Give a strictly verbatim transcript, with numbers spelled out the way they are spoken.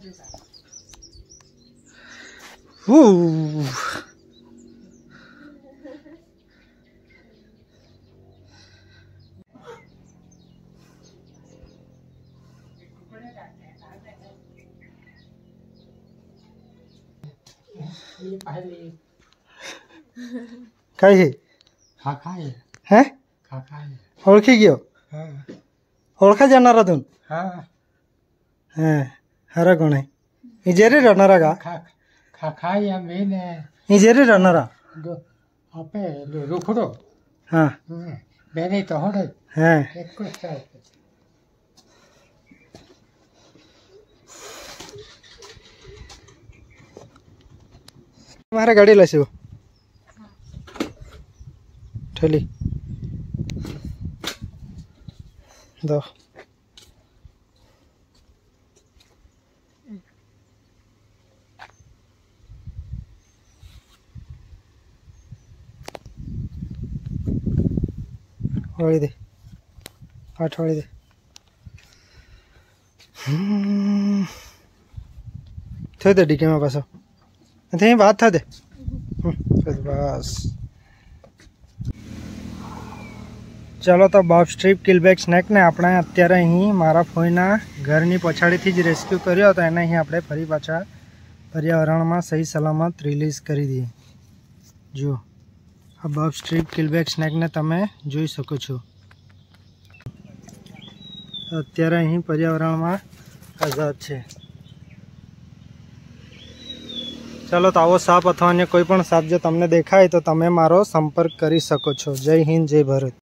Woo. कई है खाखा है हैं खाखा है ओळखी गयो हाँ ओळखा जाणारा तुम हाँ हैं हरा कोण आहे इजेरी रहणारा का खा खाखा या मेन है इजेरी रहणारा दो आपे रुखड़ो हाँ बेने तो होड़े हैं एक को स्टाइल मारे गाड़ी लासी वो ठेली दो वाली दे आठ वाली दे थे दे डीके में पास थे बात था दे बस चलो तो बॉब स्ट्रीप किलबेक स्नेक ने આપણે અત્યારે અહીં મારા ફોઈના ઘરની પછાડીથી જ રેસ્ક્યુ કર્યો હતો એને અહીં આપણે ફરી પાછા પર્યાવરણમાં સહી સલામત રિલીઝ કરી દઈએ જો આ બॉब સ્ટ્રીપ કિલબેક સ્નેકને તમે જોઈ શકો છો અત્યારે અહીં પર્યાવરણમાં આઝાદ છે चलो तो आवो साप अथवा अन्य कोई पण साप जो तमने देखाय तो तमे मारो संपर्क करी सको छो। जय हिंद जय भारत।